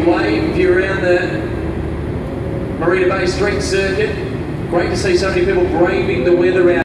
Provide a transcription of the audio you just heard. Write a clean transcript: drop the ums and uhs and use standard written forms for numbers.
big wave if you're around the Marina Bay Street circuit. Great to see so many people braving the weather out.